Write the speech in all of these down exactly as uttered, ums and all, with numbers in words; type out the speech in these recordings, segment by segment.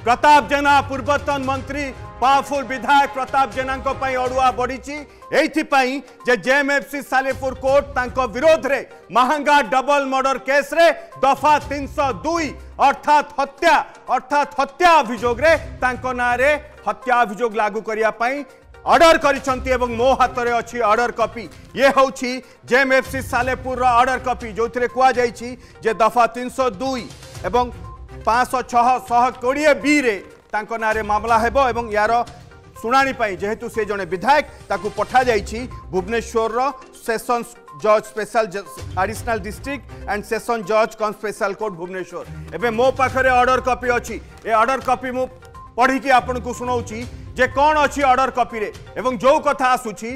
प्रताप जेना पूर्वतन मंत्री पावरफुल विधायक प्रताप जेना अड़ुआ बढ़ी जे जेएमएफसी सालेपुर कोर्ट तांको विरोध रे महंगा डबल मर्डर केस रे दफा तीन सौ दुई अर्थात हत्या अर्थात हत्या अभियोग रे तांको ना रे हत्या अभियोग लागू करिया पई ऑर्डर करिसंती एवं मो हाथ रे अछि ऑर्डर कॉपी ये होछि जेएमएफसी सालेपुर रो ऑर्डर कॉपी जोथिरे कुआ जाईछि जे दफा तीन सौ दुई एवं पाँच सौ छह सह कोड़े बी रे तांको नारे मामला हेबो एवं यार सुनानी पाई जेहेतु से जने विधायक ताकू पठा जाईछि भुवनेश्वर रो सेशन जज special additional district and session जज कम स्पेशल कोर्ट भुवनेश्वर एबे मो पाखरे ऑर्डर कॉपी अछि ए ऑर्डर कॉपी मु पढ़ी कि आपन को सुनाउछि जे कोन अछि ऑर्डर कॉपी रे एवं जो कथा आसुछि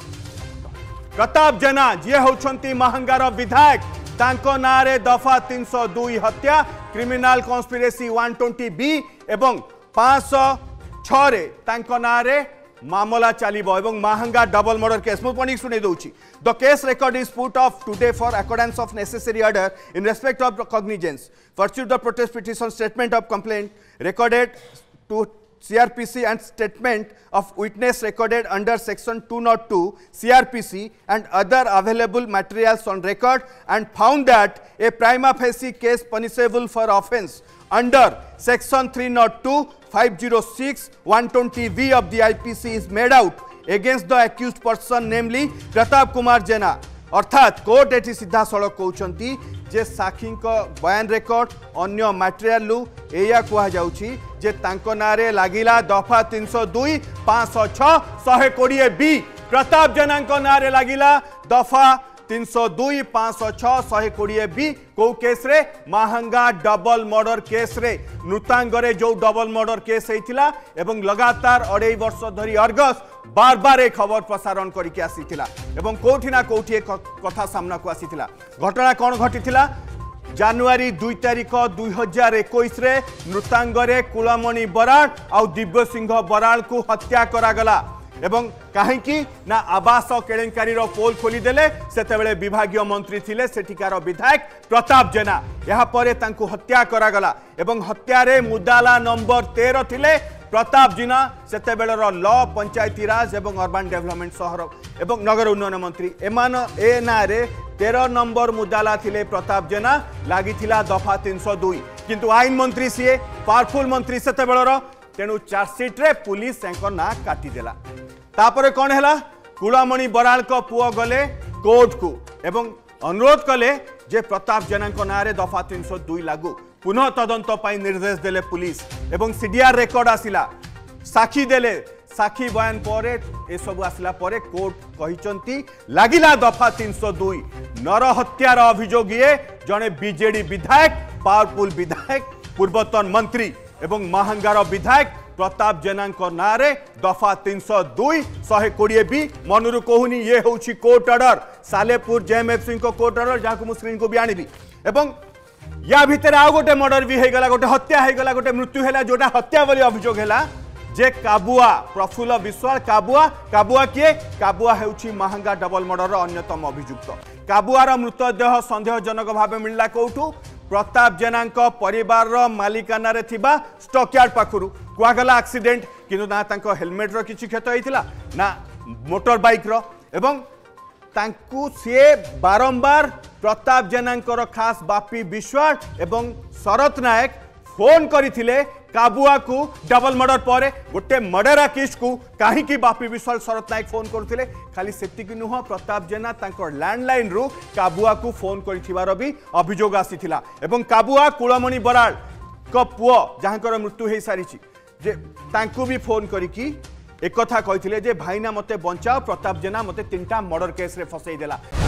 प्रताप जेना जे होछंती महंगार विधायक तांको नारे दफा तीन सौ दुई हत्या क्रिमिनल कॉन्स्पिरेसी एक सौ बीस बी एवं पाँच सौ छह रे तांको नारे मामला चलिबो एवं महंगा डबल मर्डर केस मु पणी सुने दोछि the case record is put off today for accordance of necessary order in respect of cognizance pursuant the protest petition statement of complaint recorded to C R P C and statement of witness recorded under section two oh two C R P C and other available materials on record and found that a prima facie case punishable for offence under section three oh two five oh six one twenty V of the I P C is made out against the accused person namely Pratap Kumar Jena अर्थात court एटी सीधा सड़क कहते जे साक्षी बयान record अन्य material लु एया कह जाउछि जे तांको नारे लागिला दफा तीन सौ दुई पाँच सौ छह सौ कोड़े बी प्रताप जेना नारे लागिला दफा तीन सौ दुई पाँच सौ छह सौ कोड़े बी कौ केस रे महंगा डबल मर्डर केस रे नृतांगरे जो डबल मर्डर केस होइतिला एवं लगातार अढ़ाई वर्ष धरी अर्गस बार बार एक खबर प्रसारण करके आसीथिला एवं कोठी ना कोठी एक कथा सामना को आसीथिला घटना कौन घटीथिला जनवरी दुई तारिख दुई हजार इक्कीस रे नृतांगरे कुलमणि बराड़ आउ दिव्य सिंह बराड़ को हत्या करागला एवं कहीं ना आवास केलेंकारी पोल खोलीदेले से विभागीय मंत्री थिले सेठिकार विधायक प्रताप जेना यहाँ पर तांको हत्या करागला एवं हत्यारे मुदाला नंबर तेरह थिले प्रताप जेना सेते बेलर लॉ पंचायती राज एवं अर्बन डेवलपमेंट शहर एवं नगर उन्नयन मंत्री एमान ए नारे तेरह नंबर मुदाला थिले प्रताप जेना लागिथिला दफा तीन सौ दुई किंतु आईन मंत्री सीए पावरफुल मंत्री सेते बेलर तेणु चार्जसीट रे पुलिस ना काटिदेला तापर कौन है कुलमणि बराड़ को पुओ गले कोर्ट को एवं अनुरोध कले जे प्रताप जेना नारे दफा तीन सौ दुई लागू पुनः तदंत पाई निर्देश देले पुलिस एवं सीडीआर रेकर्ड आसिला साक्षी देले साक्षी बयान पर ए सब आसिला पर कोर्ट कहिचंती लागिला दफा तीन सौ दुई नर हत्यार अभियोग ये जड़े बीजेडी विधायक पावरफुल विधायक पूर्वतन मंत्री एवं महंगार विधायक प्रताप जेना नारे दफा तीन सौ दुई सौ कोड़े भी मनरू कहूनी ये हूँ कोर्ट ऑर्डर सालेपुर जेएमएफसी को कोर्ट ऑर्डर जहाँ को स्क्रीन को भी आनी एवं या भितर आउ गोटे मर्डर भी होगला गोटे हत्या होगला गोटे मृत्यु है जोटा हत्या बोली अभियोग है जे काबुआ प्रफुल्ल विश्वाल काबुआ काबुआ किए काबुआ हेउछि महंगा डबल मर्डर अन्यतम अभियुक्त काबुआर मृतदेह संदेहजनक भाव मिलला कौठू प्रताप जेना परिवार मालिकाना रे थिबा स्टॉकयार्ड पाखरु कुआगला एक्सीडेंट किंतु ना तांको हेलमेट रो किछि क्षत होइतिला ना मोटर बाइक रो एवं तांकु से बारंबार प्रताप जेना खास बापी विश्वाल एवं शरत नायक फोन करथिले काबुआ को डबल मर्डर पर गोटे मर्डर अकिस्ट को कहीं बापी विश्वाल शरत नायक फोन करथिले खाली सेतिक नुह प्रताप जेना तांको लैंडलाइन रु काबुआ को फोन करथिबार भी अभियोग आसीथिला एवं काबुआ कुलमणि बराड़ को पुओ जहाँकर मृत्यु हो सारी जे तांको भी फोन करिकी एक कथा कहिथिले जे भाईना मते बंचाओ प्रताप जेना मते तीनटा मर्डर केस रे फसई देला।